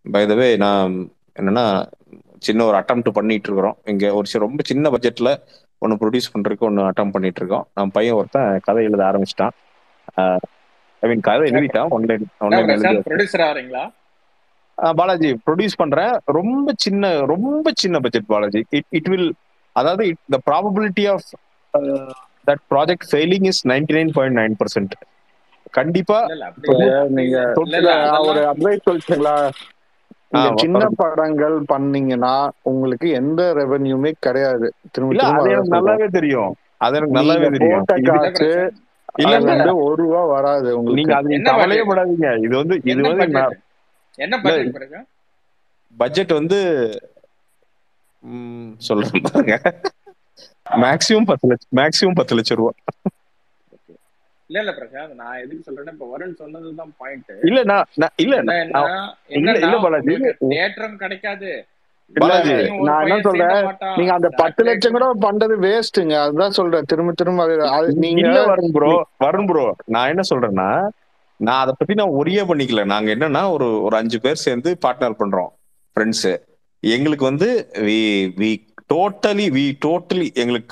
By the வே நான் என்னன்னா சின்ன ஒரு அட்டெம்ப்ட் பண்ணிட்டு இருக்கிறோம் இங்க ஒரு ரொம்ப சின்ன பட்ஜெட்ல ஒன்னு ப்ரொடியூஸ் பண்றதுக்கு ஒன்னு அட்டம் பண்ணிட்டு இருக்கோம். நம்ம பையன் ஒருத்தன் கதை எழுத ஆரம்பிச்சிட்டான். ஐ மீன் கதை எழுதிட்டான். ஒன்லைன் என்ன ஒன்லைன் எழுதி பிரசாந்த் ப்ரொடியூசர் ஆறீங்களா? பாலாஜி ப்ரொடியூஸ் பண்றேன். ரொம்ப சின்ன budget Balaji. It it will அதாவது the probability of that project failing is 99.9%. கண்டிப்பா இல்ல இல்ல அப்படி அப்படி நீங்க இல்ல இல்ல இல்ல இல்ல ஒரு அதெல்லாம் அட்வைஸ் சொல்லிட்டுங்களா? நீங்க சின்ன படங்கள் பண்ணீங்கன்னா உங்களுக்கு எந்த ரெவென்யூமே கிடையாது. திரும்ப இல்ல திரும்ப அது அதான் எனக்கு சொல்றோம். நல்லாவே தெரியும். அது எனக்கு நீங்க நல்லாவே தெரியும். போட்ட இது இல்ல காசு பிரசாந்த். இல்ல அது இல்ல வந்து ₹1 வராது நீங்க உங்களுக்கு. அது நீங்க என்ன கவலையே பட்ஜெட்? படாதீங்க. இது என்ன வந்து பட்ஜெட்? என்ன இல்ல பட்ஜெட் பிரசாந்த்? பட்ஜெட் வந்து சொல்றேன் பாருங்க. மேக்ஸிமம் 10 லட்சம் ரூபாய். இல்ல இல்ல பிரசாந்த், நான் எதுக்கு சொல்றேன்னா இப்ப வருண் சொன்னதுதான் பாயிண்ட். இல்ல இல்ல என்னன்னா இல்ல என்னன்னா இல்ல பாலாஜி. உங்களுக்கு தேட்டரும் கிடைக்காது, இல்ல பாலாஜி ஒரு நான் என்ன பையன் சீண்ட சொல்றேன், மாட்டான், நீங்க அந்த 10 லட்சம் கூட சேட்டலைட். பண்றது வேஸ்ட்டுங்க. அதுதான் சொல்றேன். திரும்ப திரும்ப நீங்க இல்ல வரும் ப்ரோ நான் என்ன சொல்றேன்னா நான் அதை பத்தி நான் ஒரே பண்ணிக்கல. நாங்க என்னன்னா ஒரு ஒரு 5 பேர் சேர்ந்து பார்ட்னர் பண்றோம் ஃப்ரெண்ட்ஸ். எங்களுக்கு வந்து வி வி வி டோட்டலி எங்களுக்கு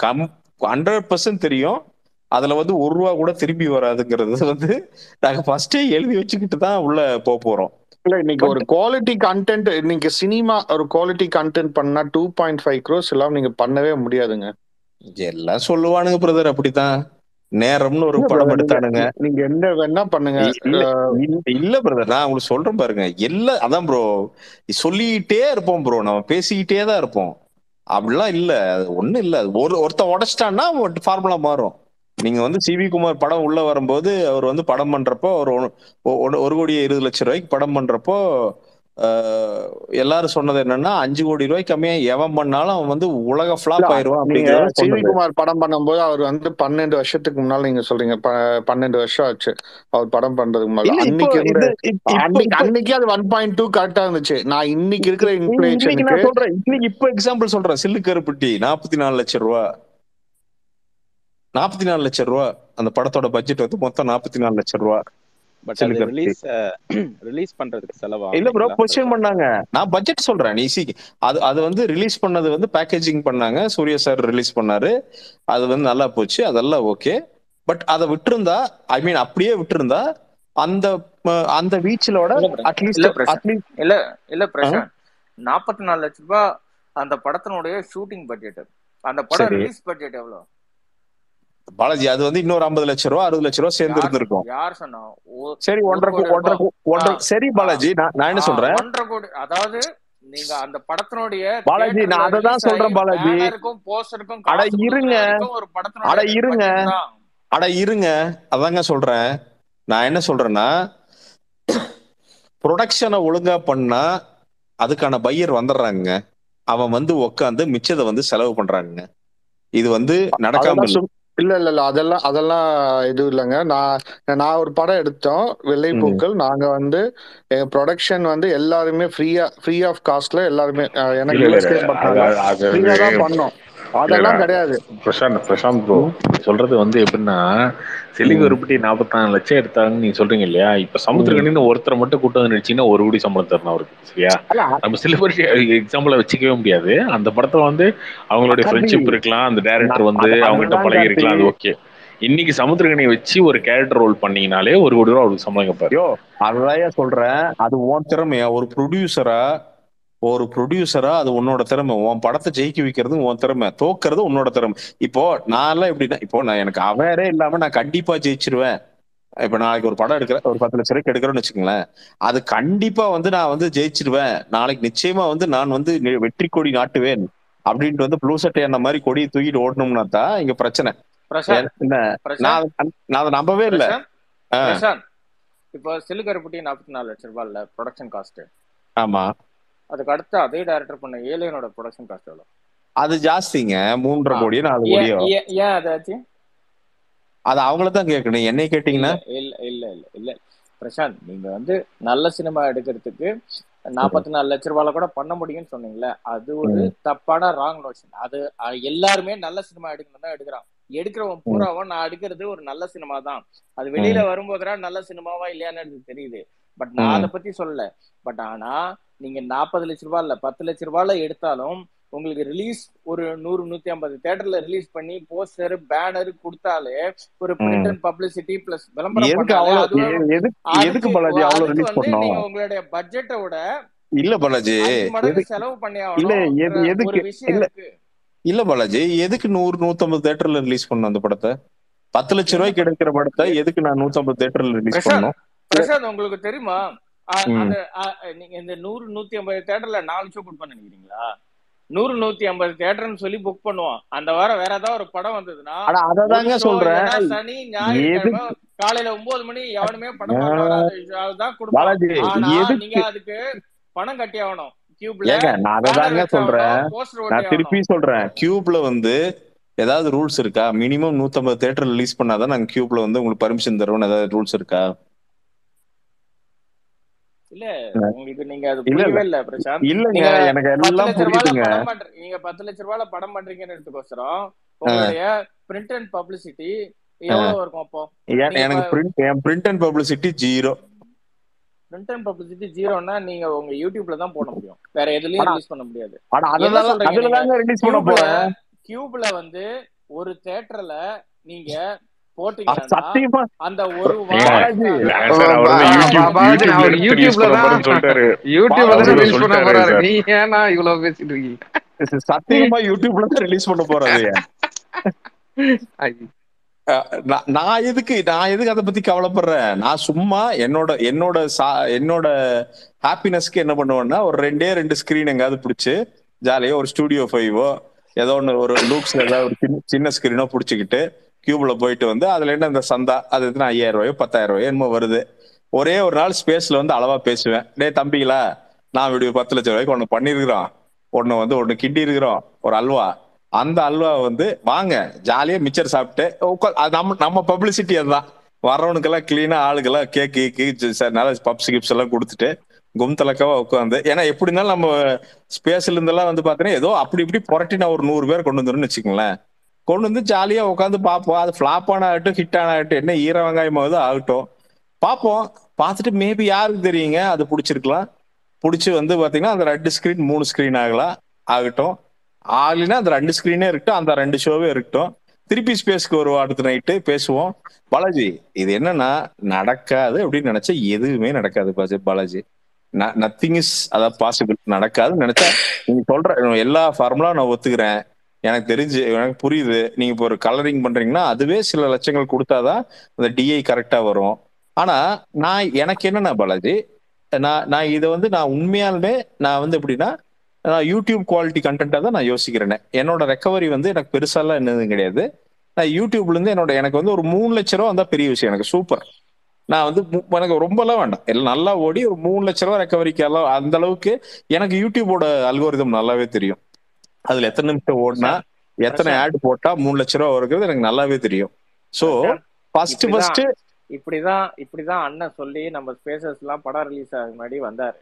100% தெரியும். அதுல வந்து ₹1 கூட திரும்பி வராதுங்கிறது வந்து நாங்க ஃபர்ஸ்டே எழுதி வச்சுக்கிட்டு தான் உள்ள போறோம். இல்ல இன்னைக்கு பட் ஒரு குவாலிட்டி கண்டென்ட், இன்னைக்கு சினிமா ஒரு குவாலிட்டி கண்டென்ட் பண்ணா 2.5 crores எல்லாம் நீங்க பண்ணவே முடியாதுங்க. எல்லாம் சொல்லுவானுங்க பிரதர் அப்படித்தான். நேரம்னு ஒரு இல்ல படம் brother, நீங்க எடுத்தானுங்க. நீங்க என்ன வேணா பண்ணுங்க. இல்ல இல்ல இல்ல பிரதர் நான் உங்களுக்கு சொல்றேன் பாருங்க. எல்லாம் அதான் ப்ரோ சொல்லிட்டே இருப்போம் ப்ரோ. நம்ம பேசிக்கிட்டே தான் இருப்போம். அப்படிலாம் இல்ல. அது ஒண்ணும் இல்ல. அது ஒருத்தன் உடைச்சிட்டான்னா ஃபார்முலா மாறும். நீங்க வந்து சிவி குமார் படம் உள்ள வரும்போது அவர் வந்து படம் பண்றப்போ ஒரு 1,20,20,00,000 படம் பண்றப்போ அஹ், எல்லாரும் சொன்னது என்னன்னா 5 கோடி ரூபாய்க்கு கம்மியா எவன் பண்ணாலும் அவன் வந்து உலக இல்ல ஃபிளாப் ஆயிருவான் நீங்க அப்படிங்கறத சிவி சொன்னது. குமார் படம் பண்ணும்போது அவர் வந்து 12 வருஷத்துக்கு முன்னால நீங்க சொல்றீங்க. 12 வருஷம் ஆச்சு அவர் படம் பண்றதுக்கு முன்னால. இல்ல இப்போ அன்னைக்கு இருந்த இது இப்போ அன்னைக்கு இப்போ அன்னைக்கு அது 1.2 கரெக்டா இருந்துச்சு. நான் இன்னைக்கு இருக்கிற இன்னைக்கு இன்ஃபிளேஷனுக்கு நான் சொல்றேன். இன்னைக்கு இப்போ எக்ஸாம்பிள் சொல்றேன். சில்லு கருப்பட்டி 44 லட்சம் ரூபாய். 44 லட்சம் ரூபாய். அந்த படத்தோட பட்ஜெட் வந்து மொத்தம் 44 லட்சம் ரூபாய். பட் சில்லு அது கருப்பட்டி ரிலீஸ் பண்றதுக்கு இல்ல ப்ரோ செலவாகலைங்களா பொசிஷன் பிரசாந்த்? பண்ணாங்க. நான் பட்ஜெட் சொல்றேன். நீ அது அது வந்து ரிலீஸ் பண்ணது வந்து பேக்கேஜிங் பண்ணாங்க. சூர்யா சார் ரிலீஸ் பண்ணாரு. அது வந்து நல்லா போச்சு. அதெல்லாம் ஓகே. பட் அதை விட்டுருந்தா ஐ மீன் அப்படியே விட்டுருந்தா அந்த அந்த வீச்சலோட இல்ல பிரசாந்த், அட்லீஸ்ட் இல்ல பிரசாந்த், அட்லீஸ்ட் இல்ல இல்ல பிரசாந்த், 44 லட்ச ரூபாய் அந்த படத்தினுடைய ஷூட்டிங் பட்ஜெட். அந்த படம் சரி ரிலீஸ் பட்ஜெட் எவ்வளவு? பாலாஜி அது வந்து இன்னொரு 50 லட்சம் ரூபா 60 லட்சம் ரூபா சேர்ந்து யார் இருந்திருக்கும். யார் சொன்னா? சரி ஒரு கோடி ரூபாய். ஒன்றரை சரி பாலாஜி நான் என்ன சொல்றேன் 1.5 கோடி. அதாவது நீங்க அந்த படத்தினுடைய பாலாஜி தியேட்டர்ல நான் அதை ரிலீஸ் தான் ஆகி சொல்றேன் பாலாஜி. பேனருக்கும் போஸ்டருக்கும் அட காசு கொடுக்கற இருங்க வரைக்கும் ஒரு அட படத்தினுடைய இருங்க பட்ஜெட் தான். அட இருங்க அதாங்க சொல்றேன். நான் என்ன சொல்றேன்னா ப்ரொடக்ஷனை ஒழுங்கா பண்ணா அதுக்கான பையர் வந்துடுறாங்க. அவன் வந்து உட்காந்து மிச்சத்தை வந்து செலவு பண்றாங்க. இது வந்து நடக்காம அதெல்லாம் இல்லை. இல்ல இல்ல இல்ல அதெல்லாம் அதெல்லாம் இது இல்லைங்க. நான் ஒரு படம் எடுத்தோம், வெள்ளைப்பூக்கள். நாங்க வந்து எங்க ப்ரொடக்ஷன் வந்து எல்லாருமே ஃப்ரீ ஆஃப் காஸ்ட்ல எல்லாருமே, ஏன்னா இல்ல இல்ல இல்ல யூஎஸ்கே அது பண்றாங்க, அது ஃப்ரீயா தான் பண்ணோம். இல்லடா அதெல்லாம் கிடையாது. பிரசாந்த் ப்ரோ, நீ சொல்றது வந்து எப்படின்னா செல்லிங்க ம், உருப்பட்டி 44 லட்சம் எடுத்தாங்கன்னு நீங்க சொல்றீங்க இல்லையா? இப்ப ம். சமுத்திரக்கணின்னு ஒருத்தரை மட்டும் கூட்டு வந்து நடிச்சீங்கன்னா 1 கோடி சம்பளம் தரணும் அவருக்கு, சரியா? அல்ல நம்ம செலிபிரிட்டி எக்ஸாம்பிள வச்சுக்கவே முடியாது. அந்த படத்துல வந்து அவங்களுடைய கார்த்தி ஃப்ரெண்ட்ஷிப் இருக்கலாம், அந்த டைரக்டர் வந்து அவங்ககிட்ட அதுதான் பழகி கார்த்தி. இருக்கலாம், அது ஓகே. இன்னைக்கு சமுத்திரக்கணியை வச்சு ஒரு கேரக்டர் ரோல் பண்ணீங்கனாலே 1 கோடி ரூபா அவருக்கு சம்பளம் கேட்பாரு. யோ அதான் சொல்றேன். அது உன் திறமையா ஒரு ப்ரொடியூசரா அது உன்னோட திறமை. உன் படத்தை ஜெயிக்க வைக்கிறது உன் திறமை, தோக்கிறது உன்னோட திறமை. இப்போ நான் எல்லாம் எப்படின்னா இப்போ நான் எனக்கு அவேரே இல்லாம நான் கண்டிப்பா ஜெயிச்சிருவேன். இப்ப நாளைக்கு ஒரு படம் எடுக்கிறேன், ஒரு 10 லட்சம் ரூபாய்க்கு எடுக்கிறேன்னு வச்சுக்கோங்களேன். அது கண்டிப்பா வந்து நான் வந்து ஜெயிச்சிருவேன், நாளைக்கு நிச்சயமா வந்து நான் வந்து வெற்றி கொடி நாட்டுவேன் அப்படின்ட்டு வந்து ப்ளூ சட்டை அந்த மாதிரி கொடியை தூக்கிட்டு ஓடணும்னா தான் இங்க பிரச்சனை. பிரசாந்த் என்ன பிரசாந்த் நான் நான் அதை நம்பவே இல்லை. பிரசாந்த் பிரசாந்த் இப்போ சிலுக்கருப்பட்டி 44 லட்ச ரூபாய் இல்ல ப்ரொடக்ஷன் காஸ்ட். ஆமா அதுக்கு அடுத்து அதே டைரக்டர் பண்ண ஏலியனோட ப்ரொடக்ஷன் காஸ்ட் எவ்வளவு? அது ஜாஸ்திங்க. 3.5 ஆ, கோடியோ 4 ஏன் கோடியோ. ஏன் ஏன் அதாச்சு? அது அவங்கள தான் கேட்கணும். என்னை இல்ல கேட்டீங்கன்னா இல்ல இல்ல இல்ல இல்ல பிரசாந்த், நீங்க வந்து நல்ல சினிமா எடுக்கிறதுக்கு ம், 44 லட்ச ரூபாயில கூட பண்ண முடியும்னு சொன்னீங்களே, அது ஒரு ம், தப்பான ராங் நோஷன். அது எல்லாருமே நல்ல சினிமா எடுக்கணும் தான் எடுக்கிறான். எடுக்கிறவன் ம், பூராவும் நான் எடுக்கிறது ஒரு நல்ல சினிமா தான், அது வெளியில ம், வரும்போதுதான் நல்ல சினிமாவா இல்லையான்னு எனக்கு தெரியுது. பட் நான் அதை ம், பத்தி சொல்லல. பட் ஆனா நீங்க 40 லட்ச ரூபாய் இல்ல 10 லட்ச ரூபாயில எடுத்தாலும் உங்களுக்கு ரிலீஸ் ஒரு 100-150 தியேட்டர்ல ரிலீஸ் பண்ணி போஸ்டர் பேனர் கொடுத்தாலே ஒரு பிரிண்ட் அண்ட் பப்ளிசிட்டி பிளஸ் விளம்பரம் எதுக்கு பண்ணாலே அவ்வளவு அதுவே எதுக்கு பாலாஜி அவ்வளவு அதுக்கு ரிலீஸ் வந்து பண்ணோம்? நீங்க உங்களுடைய பட்ஜெட்டை விட இல்ல பாலாஜி 5 மடங்கு எதுக்கு செலவு பண்ணி இல்ல ஆகணும் எதுக்கு ஒரு விஷயம் இல்ல இருக்கு. இல்ல பாலாஜி எதுக்கு 100-150 தேட்டர்ல ரிலீஸ் பண்ணணும் அந்த படத்தை? 10 லட்சம் என்ன ரூபாய்க்கு எடுக்கிற படத்தை எதுக்கு நான் 150 தேட்டர்ல ரிலீஸ் பண்ணணும்? பிரசாந்த் உங்களுக்கு தெரியுமா அந்த நீங்க இந்த 100-150 தேட்டர்ல 4 ஷோ புக் பண்ண நினைக்கிறீங்களா? 100-150 தேட்டர்னு சொல்லி புக் பண்ணுவோம். அந்த வாரம் வேற ஏதாவது ஒரு படம் வந்ததுன்னா அததாங்க சொல்றேன். சனி ஞாயிற்றுக்கிழமை காலையில 9 மணி எவனுமே படம் பார்க்க வராதுதான் கொடுப்பாங்க. ஆனா நீங்க அதுக்கு பணம் கட்டி ஆகணும். கியூப்ல நான் அததாங்க சொல்றேன். நான் திருப்பி சொல்றேன், கியூப்ல வந்து ஏதாவது ரூல்ஸ் இருக்கா? மினிமம் 150 தேட்டர் ரிலீஸ் பண்ணாதான் நாங்க கியூப்ல வந்து உங்களுக்கு பர்மிஷன் தருவோம். ஏதாவது ரூல்ஸ் இருக்கா? இல்ல உங்களுக்கு நீங்க அது புரியவே இல்ல பிரசாந்த். இல்லங்க, எனக்கு 10 எல்லாம் லட்ச ரூபாயில புரியுதுங்க. படம் பண்றீங்க, நீங்க 10 லட்ச ரூபாயில படம் பண்றீங்கன்னு எடுத்துக்கோசரம் உங்களுடைய பிரிண்ட் அண்ட் பப்ளிசிட்டி எவ்வளவு இருக்கும்? அப்போ எனக்கு print and publicity 0. Print and publicity 0ன்னா நீங்க உங்க யூடியூப்ல தான் போட முடியும், வேற எதுலயும் ரிலீஸ் பண்ண முடியாது. கியூப்ல வந்து ஒரு தியேட்டர்ல நீங்க போட்டீங்கன்னா அந்த ஒரு சத்தியமா யூடியூப்ல தான் ரிலீஸ் பண்ண போறது. நான் எதுக்கு அதை பத்தி கவலைப்படுறேன்? நான் சும்மா என்னோட ஹாப்பினஸ்க்கு என்ன பண்ணுவேன்னா, ஒரு 2 ஸ்கிரீன் எங்காவது பிடிச்சு ஜாலியா ஒரு ஸ்டுடியோ 5ஓ ஏதோ ஒன்று ஒரு லூக்ஸ்ல ஏதாவது ஒரு சின்ன ஸ்கிரீனோ பிடிச்சிக்கிட்டு கியூப்ல போயிட்டு வந்து அதுல என்ன இந்த சந்தா அது 5000 ரூபாயோ 10,000 ரூபாயோ என்னமோ வருது. ஒரே ஒரு நாள் ஸ்பேஸ்ல வந்து அளவா பேசுவேன். டே தம்பிங்களா, நான் இப்படி 10 லட்சம் ரூபாய்க்கு ஒண்ணு பண்ணிருக்கிறோம், ஒண்ணு கிண்டி இருக்கிறோம், ஒரு அல்வா. அந்த அல்வா வந்து வாங்க ஜாலியா மிச்சர் சாப்பிட்டு நம்ம பப்ளிசிட்டி அதுதான். வர்றவனுக்கெல்லாம் கிளீனா ஆளுக்கெல்லாம் கேக்கு நல்ல பப்ஸ் கிப்ஸ் எல்லாம் கொடுத்துட்டு கும்தலக்காவா உட்காந்து, ஏன்னா எப்படி இருந்தாலும் நம்ம ஸ்பேஸ்ல இருந்தெல்லாம் வந்து பாத்தீங்கன்னா ஏதோ அப்படி இப்படி புரட்டி நான் ஒரு 100 பேர் கொண்டு வந்துருன்னு வச்சுக்கோங்களேன். கொண்டு வந்து ஜாலியா உட்காந்து பார்ப்போம். அது ஃபிளாப் ஆன ஆகட்டும் ஹிட் ஆன ஆகட்டும், என்ன ஈர வெங்காயமாவது ஆகட்டும் பார்ப்போம். பார்த்துட்டு மேபி யாருக்கு தெரியுங்க அது பிடிச்சிருக்கலாம். பிடிச்சி வந்து பாத்தீங்கன்னா அந்த 2 ஸ்கிரீன் 3 ஸ்கிரீன் ஆகட்டும். ஆகலைன்னா அந்த 2 ஸ்கிரீனே இருக்கட்டும், அந்த 2 ஷோவே இருக்கட்டும். திருப்பி ஸ்பேஸ்க்கு ஒரு அடுத்த நைட்டு பேசுவோம். பாலாஜி இது என்னன்னா நடக்காது அப்படின்னு நினைச்சா எதுவுமே நடக்காது பாலாஜி. நத்திங் இஸ் அதாவது பாசிபிள். நடக்காதுன்னு நினைச்சா நீங்க சொல்ற எல்லா ஃபார்முலா நான் ஒத்துக்கிறேன். எனக்கு தெரிஞ்சு எனக்கு புரியுது. நீங்க இப்போ ஒரு கலரிங் பண்றீங்கன்னா அதுவே சில லட்சங்கள் கொடுத்தாதான் அந்த டிஐ கரெக்டா வரும். ஆனா எனக்கு என்னன்னா பாலாஜி, நான் இதை வந்து நான் உண்மையாலுமே நான் வந்து எப்படின்னா நான் யூடியூப் குவாலிட்டி கண்டென்ட்டா தான் நான் யோசிக்கிறேன். என்னோட ரெக்கவரி வந்து எனக்கு பெருசாலாம் என்னதும் கிடையாது. நான் யூடியூப்ல இருந்து எனக்கு வந்து ஒரு 3 லட்ச ரூபா வந்தா பெரிய விஷயம், எனக்கு சூப்பர். நான் வந்து எனக்கு ரொம்பலாம் வேண்டாம், எல்லாம் நல்லா ஓடி ஒரு 3 லட்ச ரூபா ரெக்கவரிக்கு எல்லாம் அந்த அளவுக்கு எனக்கு யூடியூபோட அல்கோரிதம் நல்லாவே தெரியும். அதுல எத்தனை நிமிஷம் ஓடினா எத்தனை ஆட் போட்டா 3 லட்ச ரூபா வருகிறது எனக்கு நல்லாவே தெரியும். சோ ஃபர்ஸ்ட் இப்படிதான் அண்ணன் சொல்லி நம்ம ஸ்பேசஸ் எல்லாம் படம் ரிலீஸ் ஆக முன்னாடி வந்தாரு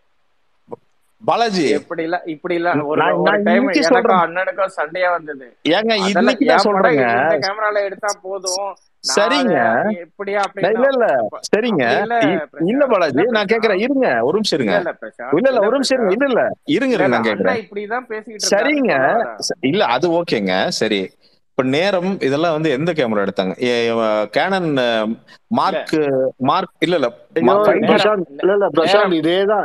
பாலாஜி. இப்படி இல்ல ஒரு டைம் எனக்கும் அண்ணனுக்கும் சண்டையா வந்தது. ஏங்க இன்னைக்கு நான் சொல்றேங்க, இந்த கேமரால எடுத்தா போதும் சரிங்க எப்படியா அப்படி இல்ல சரிங்க இல்ல பாலாஜி நான் கேக்குறேன், இருங்க ஒரு நிமிஷம் இருங்க. இல்ல ஒரு நிமிஷம் இருங்க, இல்ல இருங்க நான் கேக்குறேன். இப்படிதான் பேசிக்கிட்டு சரிங்க இல்ல அது ஓகேங்க சரி. இப்ப நேரம் இதெல்லாம் வந்து எந்த கேமரா எடுத்தாங்க? கேனன் மார்க் இல்ல பிரசாந்த் இதேதான்.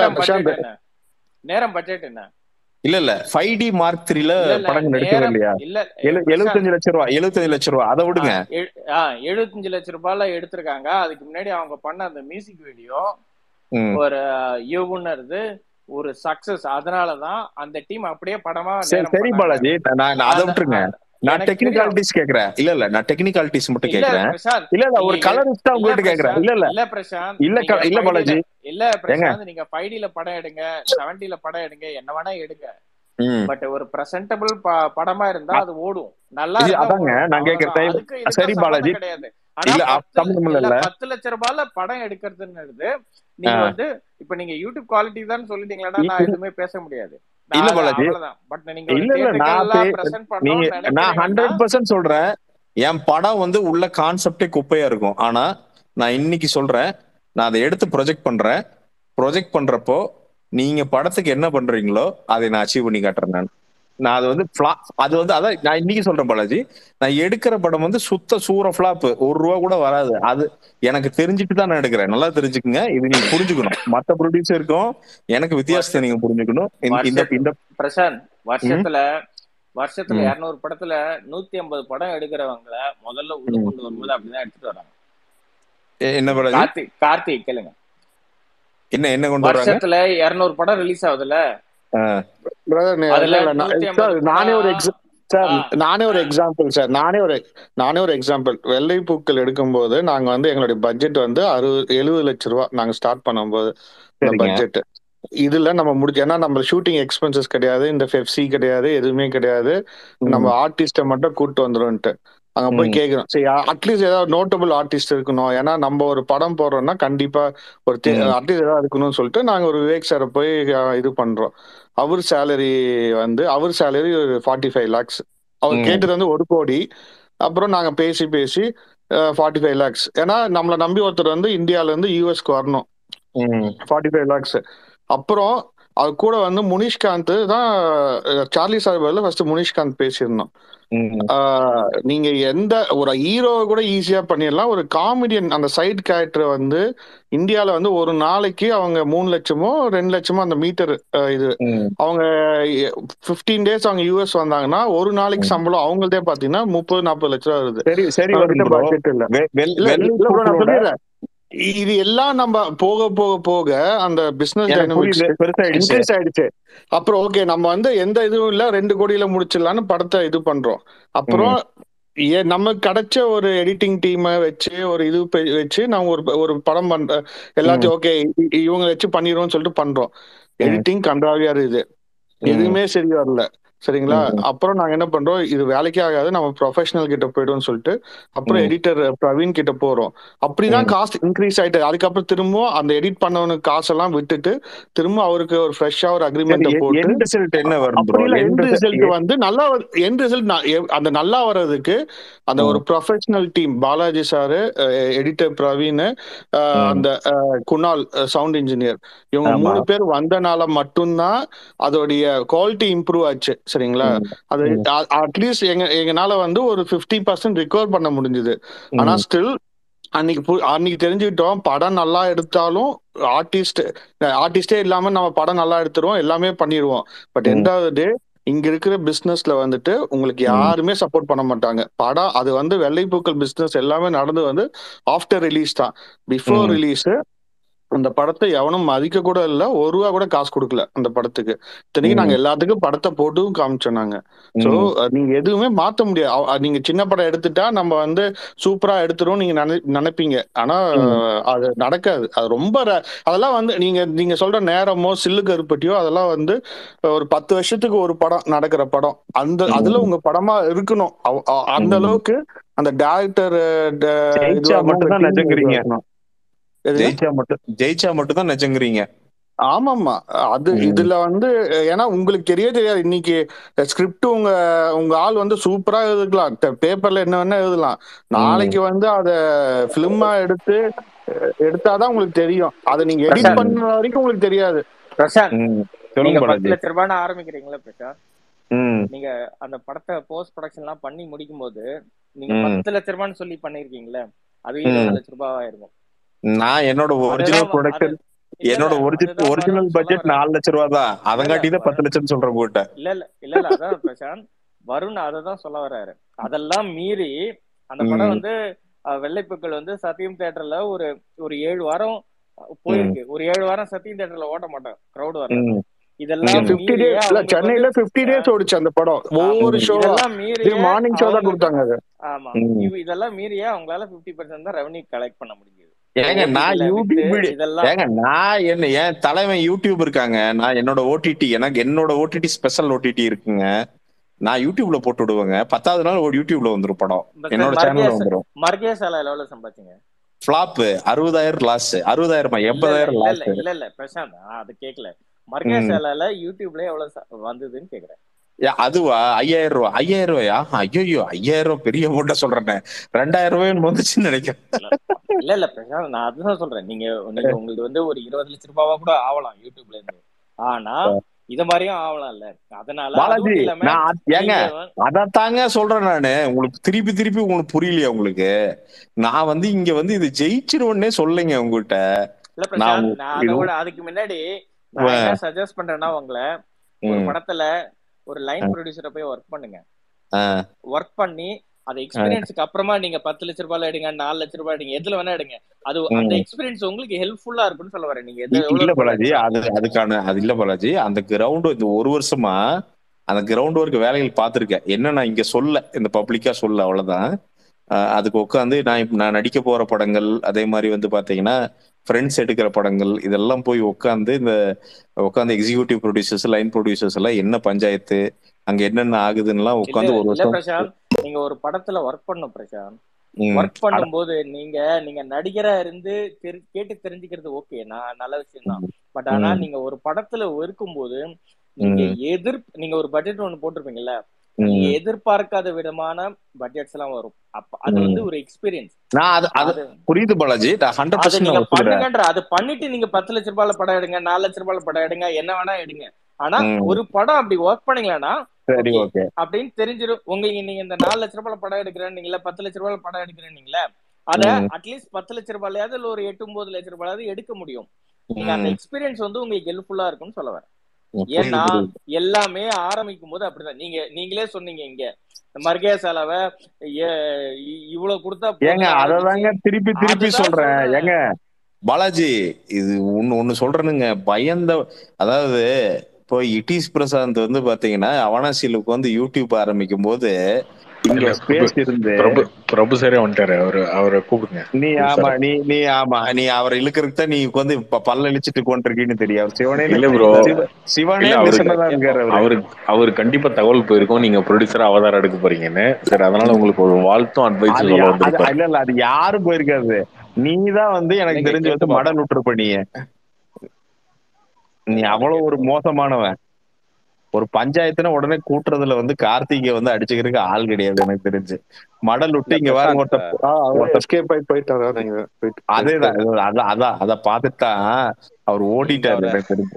நேரம் பட்ஜெட் என்ன? இல்ல 5D Mark 3ல படங்கள் எடுக்கவே இல்லையா? 75 லட்சம் ரூபாய் 75 லட்சம் ரூபாய் அதை விடுங்க. 75 லட்சம் ரூபாய்ல எடுத்திருக்காங்க. அதுக்கு முன்னாடி அவங்க பண்ண அந்த மியூசிக் வீடியோ ஒரு யூவுன்னது ஒரு சக்சஸ். அதனாலதான் அந்த டீம் அப்படியே படமா சரி பாலாஜி நான் அதை விட்டுருங்க. நான் டெக்னிகாலிட்டிஸ் கேக்குறேன். இல்ல நான் டெக்னிகாலிட்டிஸ் மட்டும் கேக்குறேன். இல்ல ஒரு கலரிஸ்டா உங்ககிட்ட கேக்குறேன். இல்ல பிரசாந்த் இல்ல பாலாஜி இல்ல பிரசாந்த் நீங்க 5Dல படம் எடுங்க 70ல படம் எடுங்க என்ன வேணா எடுங்க. பட் ஒரு பிரசன்டபிள் படமா இருந்தா அது ஓடும் நல்லா. அதாங்க நான் கேக்குறேன். சரி பாலாஜி கிடையாது. ஆனா 10 லட்சம் ரூபாய்ல படம் எடுக்கிறதுன்னு நீங்க வந்து இப்ப நீங்க யூடியூப் குவாலிட்டி தான் சொல்லிட்டீங்களா, நான் எதுவுமே பேச முடியாது. இல்ல பாலாஜி நான் 100% சொல்றேன். என் படம் வந்து உள்ள கான்செப்டே குப்பையா இருக்கும். ஆனா நான் இன்னைக்கு சொல்றேன், நான் அதை எடுத்து ப்ரொஜெக்ட் பண்றப்போ நீங்க படத்துக்கு என்ன பண்றீங்களோ அதை நான் அச்சீவ் பண்ணி காட்டுறேன். நான் அது வந்து அது வந்து அதான் நான் இன்னைக்கு சொல்றேன் பாலாஜி. நான் எடுக்கிற படம் வந்து சுத்த சூற ஃபிளாப், ₹1 கூட வராது. அது எனக்கு தெரிஞ்சுட்டு தான் நான் எடுக்கிறேன். நல்லா தெரிஞ்சுக்குங்க, இது நீங்க புரிஞ்சுக்கணும். மத்த ப்ரொடியூசருக்கும் எனக்கு வித்தியாசத்தை நீங்க புரிஞ்சுக்கணும். இந்த இந்த பிரசாந்த், ம், வருஷத்துல ம். 200 படத்துல 150 படம் எடுக்கிறவங்கள முதல்ல உள்ள கொண்டு வரும்போது அப்படிதான் எடுத்துட்டு வராங்க. என்ன பாலாஜி? கார்த்திக் கேளுங்க. என்ன கொண்டு வராங்க? வருஷத்துல 200 படம் ரிலீஸ் ஆகுதுல்ல, அதுல 150 நானே ஒரு எக்ஸாம்பிள் சார். நானே ஒரு எக்ஸாம்பிள். வெள்ளைப்பூக்கள் எடுக்கும்போது நாங்க வந்து எங்களுடைய பட்ஜெட் வந்து 70 லட்சம் ரூபாய் நாங்க ஸ்டார்ட் பண்ணும்போது பட்ஜெட். இதுல நம்ம ஏன்னா நம்ம ஷூட்டிங் எக்ஸ்பென்சஸ் கிடையாது, இந்த பெப்சி கிடையாது, எதுவுமே கிடையாது. நம்ம ஆர்டிஸ்ட மட்டும் கூட்டு வந்துரும்ட்டு அங்க போய் கேட்கிறோம். சரி, அட்லீஸ்ட் ஏதாவது நோட்டபிள் ஆர்டிஸ்ட் இருக்கணும். ஏன்னா நம்ம ஒரு படம் போடுறோம்னா கண்டிப்பா ஒரு அட்லீஸ்ட் ஏதாவது இருக்கணும்னு சொல்லிட்டு நாங்க ஒரு விவேக் சாரை போய் இது பண்றோம். அவர் சேலரி ஒரு 45 lakhs. அவர் கேட்டது வந்து 1 கோடி. அப்புறம் நாங்க பேசி 45 lakhs. ஏன்னா நம்மளை நம்பி ஒருத்தர் வந்து இந்தியால இருந்து யூஎஸ்க்கு வரணும். 45 lakhs. அப்புறம் அது கூட வந்து முனிஷ்காந்த் தான், சார்லி சார் ஃபர்ஸ்ட் முனிஷ்காந்த் பேசியிருந்தோம். நீங்க எந்த ஒரு ஹீரோவை கூட ஈஸியா பண்ணிடலாம். ஒரு காமெடியன் அந்த சைட் கேரக்டர் வந்து இந்தியால வந்து ஒரு நாளைக்கு அவங்க 3 லட்சமோ 2 லட்சமோ அந்த மீட்டர் இது அவங்க 15 days அவங்க யூஎஸ் வந்தாங்கன்னா ஒரு நாளைக்கு சம்பளம் அவங்கள்தே பாத்தீங்கன்னா 30-40 லட்சம் ரூபா வருது. பட்ஜெட் இல்ல நான் சொல்லிடுறேன். இது எல்லாம் நம்ம போக போக போக அந்த பிசினஸ் டைனமிக்ஸ் இன்க்ரீஸ் ஆயிடுச்சு. அப்புறம் ஓகே நம்ம வந்து எந்த இதுவும் இல்ல 2 கோடியில முடிச்சிடலான்னு படத்தை இது பண்றோம். அப்புறம் நமக்கு கிடைச்ச ஒரு எடிட்டிங் டீமை வச்சு ஒரு இது வச்சு நம்ம ஒரு படம் பண்ற எல்லாத்தையும் ஓகே இவங்க வச்சு பண்ணிடுவோம்னு சொல்லிட்டு பண்றோம். எடிட்டிங் கன்றாவியா இருக்குது, எதுவுமே சரி வரல. சரிங்களா? அப்புறம் நாங்க என்ன பண்றோம், இது வேலைக்கே ஆகாது, நம்ம ப்ரொஃபஷனல் கிட்ட போயிடும்னு சொல்லிட்டு அப்புறம் எடிட்டர் பிரவீன் கிட்ட போறோம். அப்படிதான் காஸ்ட் இன்க்ரீஸ் ஆயிட்டு அதுக்கப்புறம் திரும்ப அந்த எடிட் பண்ணவனுக்கு காசெல்லாம் விட்டுட்டு திரும்ப அவருக்கு ஒரு ஃப்ரெஷ்ஷா ஒரு அக்ரிமெண்ட் போட்டு அப்படி இல்ல எண்ட் ரிசல்ட் வந்து நல்லா எண்ட் ரிசல்ட் அந்த நல்லா வர்றதுக்கு அந்த ஒரு professional team Balaji sir, editor Praveen, அந்த குணால் சவுண்ட் இன்ஜினியர், இவங்க 3 பேர் வந்தனால மட்டும்தான் அதோடைய குவாலிட்டி இம்ப்ரூவ் ஆச்சு. சரிங்களா? அது அட்லீஸ்ட் எங்கனால வந்து ஒரு 50% ரிகவர் பண்ண முடிஞ்சது. ஆனா ஸ்டில் அன்னைக்கு தெரிஞ்சுக்கிட்டோம், படம் நல்லா எடுத்தாலும் ஆர்டிஸ்டே இல்லாம நம்ம படம் நல்லா எடுத்துருவோம், எல்லாமே பண்ணிடுவோம். பட் எண்டாவது இங்க இருக்கிற பிசினஸ்ல வந்துட்டு உங்களுக்கு யாருமே சப்போர்ட் பண்ண மாட்டாங்க. படம் அது வந்து வெள்ளைப்பூக்கள் பிசினஸ் எல்லாமே நடந்து வந்து ஆஃப்டர் ரிலீஸ் தான். பிஃபோர் ரிலீஸ் அந்த படத்தை எவனும் மதிக்க கூட இல்லை, ₹1 கூட காசு கொடுக்கல அந்த படத்துக்கு. இத்தனைக்கு நாங்க எல்லாத்துக்கும் படத்தை போட்டும் காமிச்சோம் நாங்க. சோ நீங்க எதுவுமே மாத்த முடியாது. நீங்க சின்ன படம் எடுத்துட்டா நம்ம வந்து சூப்பரா எடுத்துரும் நீங்க நினைப்பீங்க. ஆனா அது நடக்காது. அது ரொம்ப அதெல்லாம் வந்து நீங்க சொல்ற நேரமோ சில்லு கருப்பட்டியோ அதெல்லாம் வந்து ஒரு 10 வருஷத்துக்கு ஒரு படம் நடக்கிற படம். அதுல உங்க படமா இருக்கணும். அந்த அளவுக்கு அந்த டைரக்டர் ஜெயிச்சா மட்டும் தான் நிஜங்கிறீங்க. ஆமாமா. அது இதுல வந்து ஏன்னா உங்களுக்கு தெரியாது. இன்னைக்கு ஸ்கிரிப்ட் உங்க ஆள் வந்து சூப்பரா எழுதிக்கலாம், பேப்பர்ல என்ன வேணா எழுதலாம். நாளைக்கு வந்து அத பிலிமா எடுத்தாதான் உங்களுக்கு தெரியும். அதை நீங்க எடிட் பண்ண வரைக்கும் உங்களுக்கு தெரியாது. பிரசாந்த், நீங்க 10 லட்சம் ரூபாய் ஆரம்பிக்கிறீங்களா பிரசாந்த்? நீங்க அந்த படத்தை போஸ்ட் ப்ரொடக்ஷன் எல்லாம் பண்ணி முடிக்கும் போது நீங்க 10 லட்சம் ரூபான்னு சொல்லி பண்ணிருக்கீங்களே, அது 20 லட்சம் ரூபாய் இருக்கும். நான் என்னோட ஒரிஜினல் ப்ரொடக்ஷன் ஒரிஜினல் பட்ஜெட் 4 லட்சம் ரூபாய் தான். அதங்காட்டி தான் 10 லட்சம் சொல்றேன் போட்ட. இல்ல அதான் பிரசாந்த், வருண் அததான் சொல்ல வர்றாரு. அதெல்லாம் மீறி அந்த படம் வந்து வெள்ளைப்பூக்கள் வந்து சத்தியம் தியேட்டர்ல ஒரு 7 வாரம் போயிருக்கு. ஒரு 7 வாரம் சத்தியம் தியேட்டர்ல ஓட்ட மாட்டோம், கிரௌட் வரல. இதெல்லாம் சென்னையில 50 days ஓடிச்சு அந்த படம். ஒவ்வொரு ஷோ மார்னிங் ஷோ தான் கொடுத்தாங்க. ஆமா, இதெல்லாம் மீறியே அவங்களால 50% தான் ரெவன்யூ கலெக்ட் பண்ண முடியுது. நான் என் தலைவன் யூடியூப் இருக்காங்க. நான் என்னோட ஓடிடி ஸ்பெஷல் ஓடிடி இருக்குங்க. நான் யூடியூப்ல போட்டு விடுவேங்க. 10வது நாள் யூடியூப்ல வந்துரும் படம், என்னோட சேனல்ல வந்துரும். மர்கேசால எவ்வளவு சம்பாதிச்சீங்க? Flop 60,000 loss. 60,000 80,000 லாஸ். இல்ல பிரசாந்த், அது கேக்கல. மர்கேசால யூடியூப்ல எவ்வளவு வந்ததுன்னு கேக்குறேன். அதுவா? 5,000 ரூபாய். 5,000 ரூபாயா? ஐயோ, 5,000 ரூபாய் பெரிய அமௌண்ட்டா சொல்றேன். 2,000 ரூபாய் வந்துச்சுன்னு நினைக்கிறேன். இல்ல பிரசாந்த், நான் அதுதான் சொல்றேன். நீங்க உங்களுக்கு வந்து ஒரு 20 லட்சம் ரூபாவா கூட ஆகலாம் யூடியூப்ல இருந்து. ஆனா இத மாதிரியும் ஆகலாம்ல. அதனால அது பாலாஜி மட்டும் இல்லாம நான் ஏங்க நீங்க அதத்தாங்க சொல்றேன் நானு. உங்களுக்கு திருப்பி திருப்பி உங்களுக்கு புரியலையா உங்களுக்கு? நான் வந்து இங்க வந்து இது ஜெயிச்சிருவேன்னே சொல்லுங்க உங்ககிட்ட. இல்ல நான் பிரசாந்த், நான் அதை இது விட அதுக்கு முன்னாடி நான் என்ன சஜஸ்ட் பண்றேன்னா, உங்களை ஒரு படத்துல ஒரு லைன் ப்ரொடியூசரை போய் ஒர்க் பண்ணுங்க. ஒர்க் பண்ணி அது எக்ஸ்பீரியன்ஸுக்கு அப்புறமா நீங்க 10 லட்ச ரூபாய் எடுங்க, 4 லட்ச ரூபாய் எடுங்க, எதுல வேணா எடுங்க. அது அந்த எக்ஸ்பீரியன்ஸ் உங்களுக்கு ஹெல்ப்ஃபுல்லா இருக்கும்னு சொல்ல வரேன். நீங்க இல்ல எவ்வளவு பாலாஜி, அது இல்ல பாலாஜி. அந்த கிரவுண்ட் இந்த ஒரு வருஷமா அந்த கிரவுண்ட் ஒர்க் வேலைகள் பார்த்திருக்கேன். என்ன நான் இங்க சொல்ல, இந்த பப்ளிக்கா சொல்ல, அவ்வளவுதான். அதுக்கு உட்காந்து நான் நடிக்க போற படங்கள், அதே மாதிரி வந்து பாத்தீங்கன்னா ஃப்ரெண்ட்ஸ் எடுக்கிற படங்கள், இதெல்லாம் போய் உட்காந்து எக்ஸிகியூட்டிவ் ப்ரொடியூசர்ஸ், லைன் ப்ரொடியூசர்ஸ் எல்லாம் என்ன பஞ்சாயத்து, அங்க என்னென்ன ஆகுதுன்னு உட்காந்து ஒரு இல்ல வருஷம். பிரசாந்த், நீங்க ஒரு படத்துல ஒர்க் பண்ணும் பிரசாந்த். ஒர்க் பண்ணும்போது நீங்க நடிகரா இருந்து கேட்டு தெரிஞ்சுக்கிறது ஓகே, நான் நல்ல விஷயம் தான். பட் ஆனா நீங்க ஒரு படத்துல இருக்கும்போது நீங்க ஒரு பட்ஜெட் ஒண்ணு போட்டிருப்பீங்கல்ல, நீங்க எதிர்பார்க்காத விதமான பட்ஜெட்ஸ் எல்லாம் வரும். அப்ப அது வந்து ஒரு எக்ஸ்பீரியன்ஸ். புரியுது பாலாஜி, அது நீங்க பண்ணுங்கன்ற, அது பண்ணிட்டு நீங்க 10 லட்ச ரூபாய்ல படம் எடுங்க, 4 லட்ச ரூபாய்ல படம் எடுங்க, என்ன வேணா எடுங்க. ஆனா ஒரு படம் அப்படி ஒர்க் பண்ணீங்களா அப்படின்னு தெரிஞ்சிடும் உங்களுக்கு. நீங்க இந்த 4 லட்ச ரூபாய்ல படம் எடுக்கிறேன்னீங்களா, 10 லட்ச ரூபாய்ல படம் எடுக்கிறேன்னீங்களா, அத அட்லீஸ்ட் 10 லட்ச ரூபாயாவது இல்ல ஒரு 8-9 லட்ச ரூபாயாவது எடுக்க முடியும். நீங்க அந்த எக்ஸ்பீரியன்ஸ் வந்து உங்களுக்கு ஹெல்ப்ஃபுல்லா இருக்கும்னு சொல்ல வரேன். ஏன்னா எல்லாமே ஆரம்பிக்கும் போது அப்படிதான். நீங்களே சொன்னீங்க, இங்க மர்கே செலவை இவ்வளவு கொடுத்தா ஏங்க அததாங்க திருப்பி திருப்பி சொல்றேன். ஏங்க பாலாஜி, இது ஒண்ணு சொல்றேனுங்க, அதாவது இப்போ இட்டிஸ் பிரசாந்த் வந்து பாத்தீங்கன்னா அவனாசிலுக்கு வந்து யூடியூப் ஆரம்பிக்கும் போது இங்க ஸ்பேஸ் இருந்து பிரபு சாரே வந்துட்டாரு, அவரை கூப்பிடுங்க. நீ அவரை இழுக்கிறதுக்கு தான் நீ வந்து பல்ல இழிச்சிட்டு கொண்டிருக்கீன்னு தெரியும். இல்ல ப்ரோ, சிவனே லிசனரா இருக்காரு. அவரு கண்டிப்பா தகவல் போயிருக்கோம் நீங்க ப்ரொடியூசரா அவதாரம் எடுக்க போறீங்கன்னு. சரி, அதனால உங்களுக்கு ஒரு வாழ்த்தும் அட்வைஸும் சொல்ல வந்திருப்பாரு. இல்ல அது யாரும் போயிருக்காது. நீதான் வந்து எனக்கு தெரிஞ்சு வந்து மடல் விட்டுருப்ப. நீ அவ்வளவு ஒரு மோசமானவன். ஒரு பஞ்சாயத்துனா உடனே கூட்டுறதுல வந்து கார்த்திகை வந்து அடிச்சுக்கிறதுக்கு ஆள் கிடையாது எனக்கு தெரிஞ்சு. மடல் விட்டு இங்க வேற அதேதான் அத பாத்துட்டான் அவர் ஓடிட்டாரு எனக்கு தெரிஞ்சு.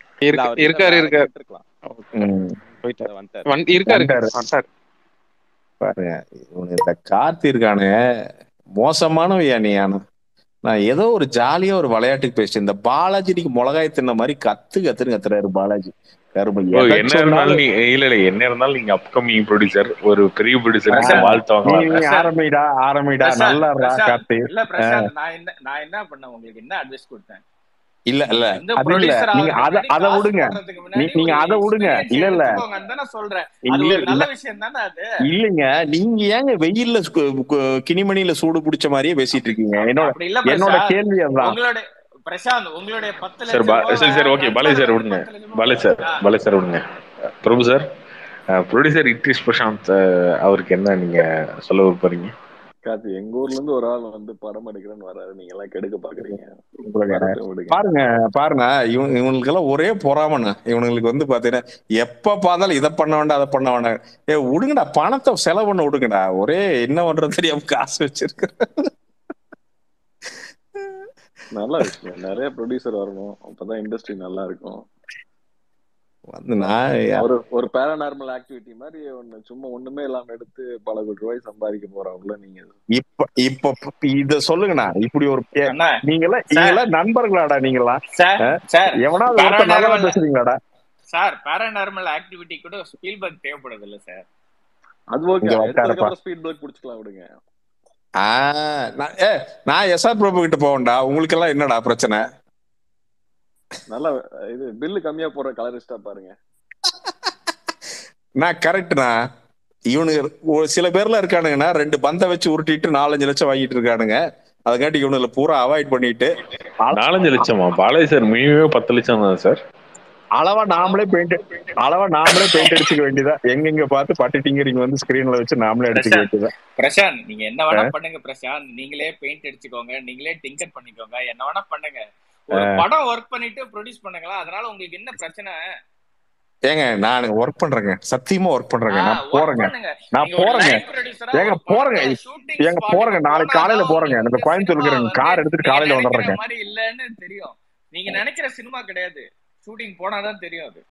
பாருங்க, இந்த கார்த்தி இருக்கானு மோசமானவையா நீ. நான் ஏதோ ஒரு ஜாலியா ஒரு விளையாட்டுக்கு பேசிட்டு இந்த பாலாஜி நீங்க மிளகாய் தின்ன மாதிரி கத்துன்னு கத்துறாரு பாலாஜி. என்ன இருந்தாலும் என்ன இருந்தாலும் நீங்க அப்கமிங் ப்ரொடியூசர், ஒரு பெரிய ப்ரொடியூசர் வாழ்த்து வாங்கலாம். ஆரம்பிடா நல்லா கார்த்தி. இல்ல பிரசாந்த், நான் என்ன பண்ண உங்களுக்கு என்ன அட்வைஸ் கொடுத்தேன்? இல்ல அது இல்ல, நீங்க அத விடுங்க. நீங்க அத விடுங்க. இல்ல சொல்றேன், அது ஒரு நல்ல விஷயம் தானே அது. இல்லைங்க, நீங்க ஏங்க வெயில்ல கிணிமணியில சூடு பிடிச்ச மாதிரியே பேசிட்டு இருக்கீங்க? என்னோட கேள்வி அதான். உங்களோட பிரசாந்த், உங்களுடைய 10 லட்சம் சரி, ஓகே பாலாஜி சார் விடுங்க. பாலாஜி சார் விடுங்க. Prabhu sir, producer it is Prashanth அவருக்கு என்ன நீங்க சொல்ல விரும்புறீங்க? கார்த்தி, எங்க ஊர்ல இருந்து ஒரு ஆள் வந்து படம் எடுக்கிறேன்னு வராது, நீங்க எல்லாம் கெடுக்க பாக்குறீங்க. பாருங்க இவங்களுக்கு எல்லாம் ஒரே பொறாமண்ணா. இவனுங்களுக்கு வந்து பாத்தீங்கன்னா எப்ப பார்த்தாலும் இதை பண்ண வேண்டாம் அதை பண்ண வேண்டாம். விடுங்கடா, பணத்தை செலவு பண்ண விடுங்கடா. ஒரே என்ன பண்றது தெரியாம காசு வச்சிருக்க. நல்ல விஷயம், நிறைய ப்ரொடியூசர் வரணும், அப்பதான் இண்டஸ்ட்ரி நல்லா இருக்கும். ஒரு பேராநார்மல் ஆக்டிவிட்டி மாதிரி ஒண்ணு சும்மா ஒண்ணுமே இல்லாம எடுத்து பல கோடி ரூபாய் சம்பாதிக்க போறவங்கள நீங்க இப்ப இத சொல்லுங்கண்ணா. இப்படி ஒரு நீங்களா நண்பர்களாடா? நீங்களா எவனாவது ஒருத்தர் நல்லா பேசுறீங்களாடா சார்? பேராநார்மல் ஆக்டிவிட்டி கூட ஸ்பீல்பர்க் தேவைப்படுது இல்ல சார்? அது ஓகே, எடுத்ததுக்கு ஸ்பீல்பர்க் புடிச்சுக்கலாம், விடுங்க. நான் எஸ்ஆர் பிரபு கிட்ட போவேன்டா. உங்களுக்கு எல்லாம் என்னடா பிரச்சனை? நல்லா இது பில்லு கம்மியா போற கலரிஸ்டா பாருங்க. நான் கரெக்ட்னா, இவனுக்கு சில பேர்ல இருக்கானுங்கன்னா 2 பந்தை வச்சு உருட்டிட்டு 4-5 லட்சம் வாங்கிட்டு இருக்கானுங்க. அதுக்காட்டி இவனுல பூரா அவாய்ட் பண்ணிட்டு 4-5 லட்சமா? பாலாஜி சார் மினிமம் 10 லட்சம் தான் சார். அளவா நாமளே பெயிண்ட் அடிச்சுக்க வேண்டியதா. எங்க பார்த்து பட்டிட்டிங்க வந்து ஸ்கிரீன்ல வச்சு நாமளே அடிச்சுக்க வேண்டியதா. பிரசாந்த், நீங்க என்ன வேணா பண்ணுங்க பிரசாந்த். நீங்களே பெயிண்ட் அடிச்சுக்கோங்க, நீங்களே டிங்கர் பண்ணிக்கோங்க, என்ன வேணா பண்ணுங்க. ஒரு படம் ஒர்க் பண்ணிட்டு ப்ரொடியூஸ் பண்ணுங்களா, அதனால உங்களுக்கு என்ன பிரச்சனை? ஏங்க நான் ஒர்க் பண்றேங்க, சத்தியமா ஒர்க் பண்றேங்க. நான் போறேங்க. ஏங்க போறேங்க. நாளைக்கு காலையில போறேங்க. எனக்கு கோயம்புத்தூர் இருக்கிறேங்க. கார் எடுத்துட்டு காலையில வந்துடுறேங்க. மாதிரி இல்லன்னு தெரியும். நீங்க நினைக்கிற சினிமா கிடையாது. ஷூட்டிங் போனாதான் தெரியும் அது.